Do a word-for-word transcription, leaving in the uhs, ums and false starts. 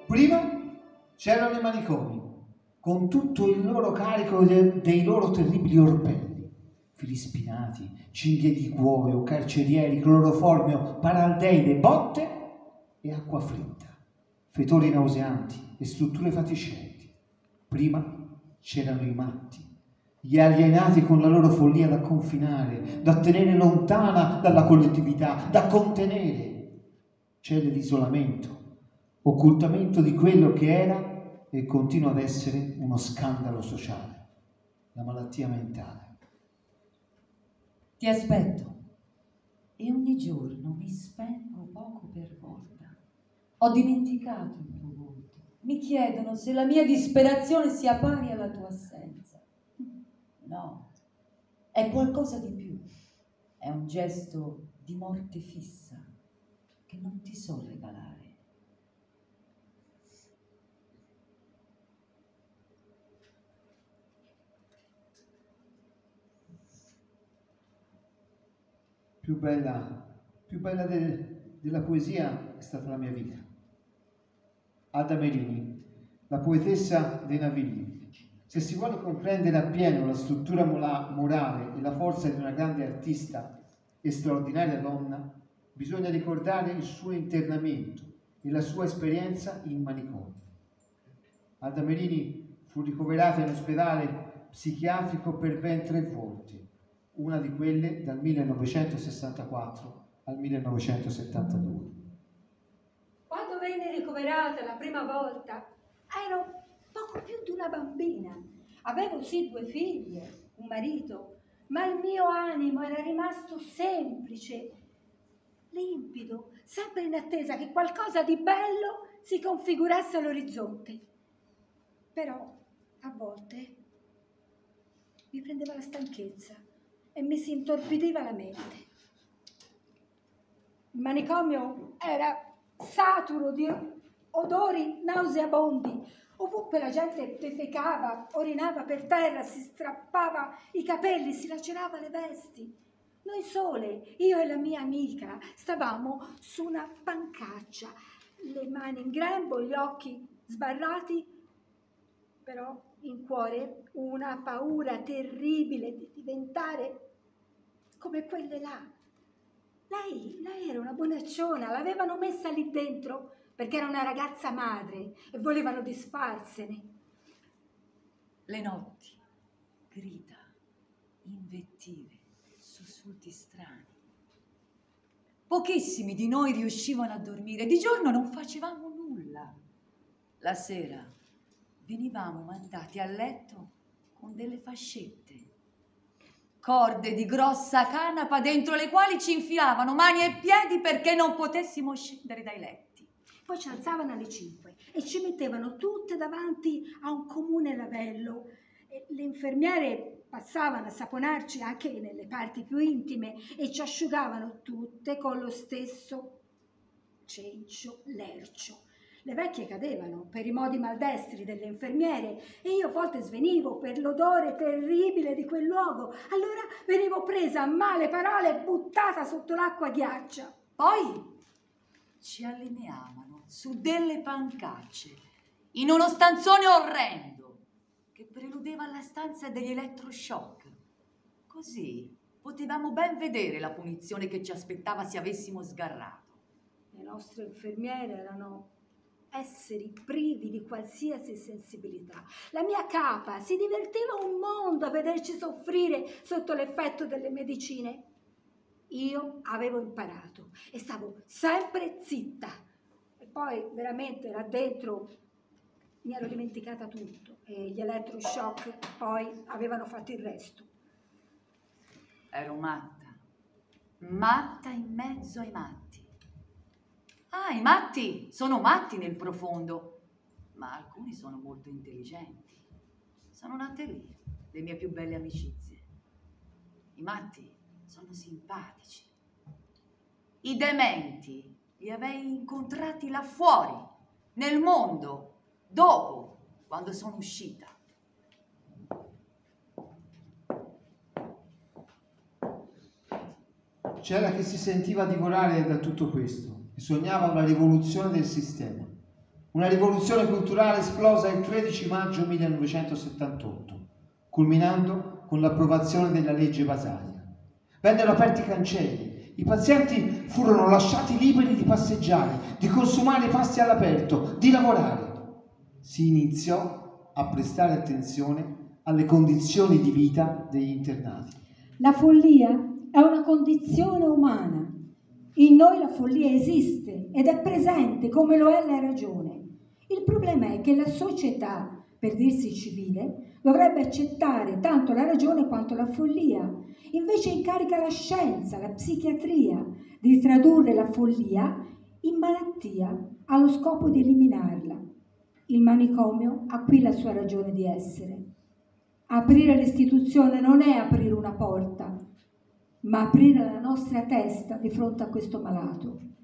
Prima c'erano i manicomi, con tutto il loro carico de dei loro terribili orpelli, fili spinati, cinghie di cuoio, carcerieri, cloroformio, paraldeide, botte e acqua fritta, fetori nauseanti e strutture fatiscenti. Prima c'erano i matti, gli alienati con la loro follia da confinare, da tenere lontana dalla collettività, da contenere. Celle di isolamento, occultamento di quello che era e continua ad essere uno scandalo sociale, la malattia mentale. Ti aspetto e ogni giorno mi spengo poco per volta. Ho dimenticato il tuo volto. Mi chiedono se la mia disperazione sia pari alla tua assenza. No, è qualcosa di più. È un gesto di morte fissa che non ti so regalare. Più bella, più bella de, della poesia è stata la mia vita. Ada Merini, la poetessa dei Navigli. Se si vuole comprendere appieno la struttura morale e la forza di una grande artista e straordinaria donna, bisogna ricordare il suo internamento e la sua esperienza in manicomio. Ada Merini fu ricoverata in ospedale psichiatrico per ben tre volte, una di quelle dal millenovecentosessantaquattro al millenovecentosettantadue. Quando venne ricoverata la prima volta ero poco più di una bambina. Avevo sì due figlie, un marito, ma il mio animo era rimasto semplice, limpido, sempre in attesa che qualcosa di bello si configurasse all'orizzonte. Però a volte mi prendeva la stanchezza e mi si intorpidiva la mente. Il manicomio era saturo di odori nauseabondi. Ovunque la gente defecava, orinava per terra, si strappava i capelli, si lacerava le vesti. Noi sole, io e la mia amica, stavamo su una pancaccia, le mani in grembo, gli occhi sbarrati, però in cuore una paura terribile di diventare come quelle là. Lei, lei era una bonacciona, l'avevano messa lì dentro perché era una ragazza madre e volevano disfarsene. Le notti, grida, invettive, sussulti strani. Pochissimi di noi riuscivano a dormire, di giorno non facevamo nulla. La sera venivamo mandati a letto con delle fascette, corde di grossa canapa dentro le quali ci infilavano mani e piedi perché non potessimo scendere dai letti. Poi ci alzavano alle cinque e ci mettevano tutte davanti a un comune lavello. E le infermiere passavano a saponarci anche nelle parti più intime e ci asciugavano tutte con lo stesso cencio lercio. Le vecchie cadevano per i modi maldestri delle infermiere e io a volte svenivo per l'odore terribile di quel luogo. Allora venivo presa a male parole e buttata sotto l'acqua ghiaccia. Poi ci allineavano su delle pancacce in uno stanzone orrendo che preludeva alla stanza degli elettroshock. Così potevamo ben vedere la punizione che ci aspettava se avessimo sgarrato. Le nostre infermiere erano esseri privi di qualsiasi sensibilità. La mia capa si divertiva un mondo a vederci soffrire sotto l'effetto delle medicine. Io avevo imparato e stavo sempre zitta. E poi veramente là dentro mi ero dimenticata tutto e gli elettroshock poi avevano fatto il resto. Ero matta, matta in mezzo ai matti. Ah, i matti sono matti nel profondo, ma alcuni sono molto intelligenti. Sono nate lì, le mie più belle amicizie. I matti sono simpatici. I dementi li avevi incontrati là fuori, nel mondo, dopo, quando sono uscita. C'era chi si sentiva divorare da tutto questo e sognava una rivoluzione del sistema, Una rivoluzione culturale esplosa il tredici maggio millenovecentosettantotto, culminando con l'approvazione della legge Basaglia. Vennero aperti i cancelli, i pazienti furono lasciati liberi di passeggiare, di consumare i pasti all'aperto, di lavorare. Si iniziò a prestare attenzione alle condizioni di vita degli internati. La follia è una condizione umana. In noi la follia esiste ed è presente come lo è la ragione. Il problema è che la società, per dirsi civile, dovrebbe accettare tanto la ragione quanto la follia. Invece incarica la scienza, la psichiatria, di tradurre la follia in malattia allo scopo di eliminarla. Il manicomio ha qui la sua ragione di essere. Aprire l'istituzione non è aprire una porta, ma aprire la nostra testa di fronte a questo malato.